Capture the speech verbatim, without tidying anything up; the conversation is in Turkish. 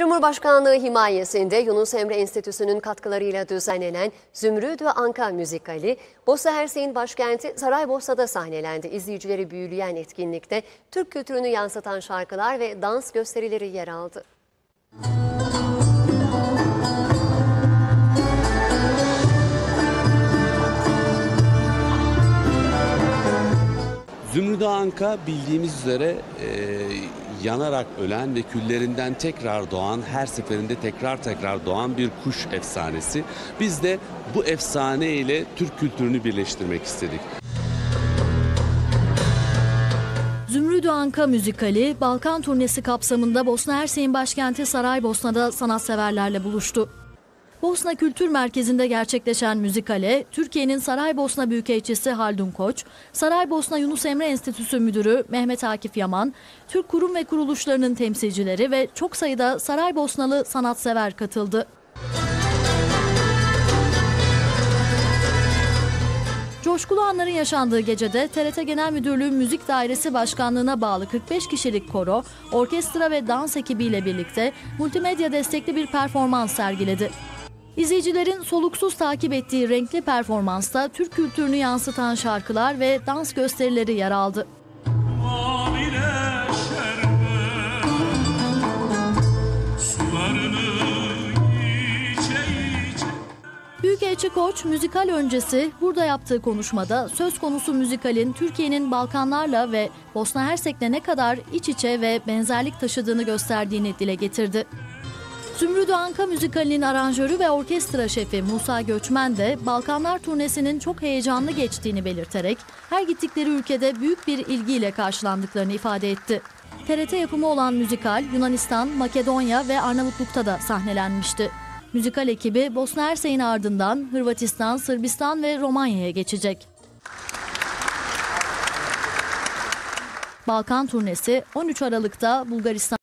Cumhurbaşkanlığı himayesinde Yunus Emre Enstitüsü'nün katkılarıyla düzenlenen Zümrüt ve Anka müzikali, Bosna Hersek'in başkenti Saraybosna'da sahnelendi. İzleyicileri büyüleyen etkinlikte Türk kültürünü yansıtan şarkılar ve dans gösterileri yer aldı. Zümrüt Anka bildiğimiz üzere e, yanarak ölen ve küllerinden tekrar doğan, her seferinde tekrar tekrar doğan bir kuş efsanesi. Biz de bu efsane ile Türk kültürünü birleştirmek istedik. Zümrüt Anka müzikali, Balkan turnesi kapsamında Bosna Hersek'in başkenti Saraybosna'da sanatseverlerle buluştu. Bosna Kültür Merkezi'nde gerçekleşen müzikale, Türkiye'nin Saraybosna Büyükelçisi Haldun Koç, Saraybosna Yunus Emre Enstitüsü Müdürü Mehmet Akif Yaman, Türk kurum ve kuruluşlarının temsilcileri ve çok sayıda Saraybosnalı sanatsever katıldı. Coşkulu anların yaşandığı gecede T R T Genel Müdürlüğü Müzik Dairesi Başkanlığı'na bağlı kırk beş kişilik koro, orkestra ve dans ekibiyle birlikte multimedya destekli bir performans sergiledi. İzleyicilerin soluksuz takip ettiği renkli performansta Türk kültürünü yansıtan şarkılar ve dans gösterileri yer aldı. Büyükelçi Koç, müzikal öncesi burada yaptığı konuşmada söz konusu müzikalin Türkiye'nin Balkanlarla ve Bosna Hersek'le ne kadar iç içe ve benzerlik taşıdığını gösterdiğini dile getirdi. Zümrüt Anka müzikalinin aranjörü ve orkestra şefi Musa Göçmen de Balkanlar turnesinin çok heyecanlı geçtiğini belirterek her gittikleri ülkede büyük bir ilgiyle karşılandıklarını ifade etti. T R T yapımı olan müzikal Yunanistan, Makedonya ve Arnavutluk'ta da sahnelenmişti. Müzikal ekibi Bosna Hersek'in ardından Hırvatistan, Sırbistan ve Romanya'ya geçecek. Balkan turnesi on üç Aralık'ta Bulgaristan